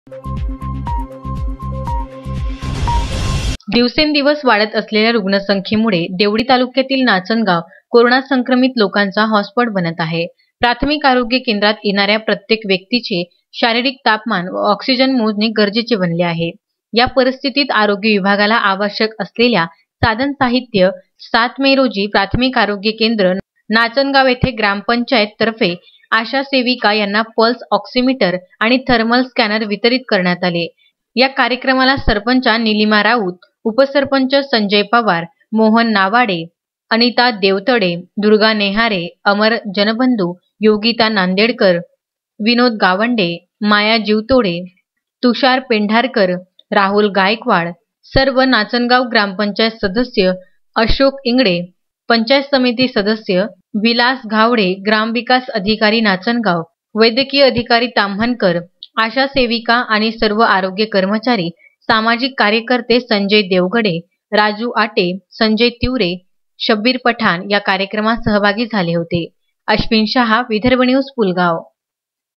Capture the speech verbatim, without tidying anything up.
दिवसेंदिवस वाढत असलेल्या रुग्णसंख्येमुळे देवळी तालुक्यातील नाचनगाव कोरोना संक्रमित लोकांचा हॉटस्पॉट बनत आहे। प्राथमिक आरोग्य केंद्रात येणाऱ्या प्रत्येक व्यक्तीचे शारीरिक तापमान व ऑक्सिजन मोजणे गरजेचे बनले आहे। या परिस्थितीत आरोग्य विभागाला आवश्यक असलेल्या साधन साहित्य सात मे रोजी प्राथमिक आरोग्य केंद्र नाचनगाव येथे ग्रामपंचायत तर्फे आशा सेविका यांना पल्स ऑक्सिमीटर आणि थर्मल स्कॅनर वितरित करण्यात आले। या कार्यक्रमाला सरपंच निलिमा राऊत, उपसरपंच संजय पवार, मोहन नावाडे, अनिता देवतडे, दुर्गा नेहारे, अमर जनबंधू, योगिता नांदेडकर, विनोद गावंडे, माया जीवतोडे, तुषार पेंढारकर, राहुल गायकवाड, सर्व नाचनगाव ग्रामपंचायत सदस्य, अशोक इंगडे, पंचायत समिती सदस्य, विलास घावडे, ग्रामविकास अधिकारी नाचनगाव, वैद्यकीय अधिकारी ताम्हनकर, आशा सेविका आणि सर्व आरोग्य कर्मचारी, सामाजिक कार्यकर्ते संजय देवगडे, राजू आटे, संजय तिवरे, शब्बीर पठाण या कार्यक्रमात सहभागी झाले होते। अश्विन शहा, विदर्भ न्यूज, पुलगाव।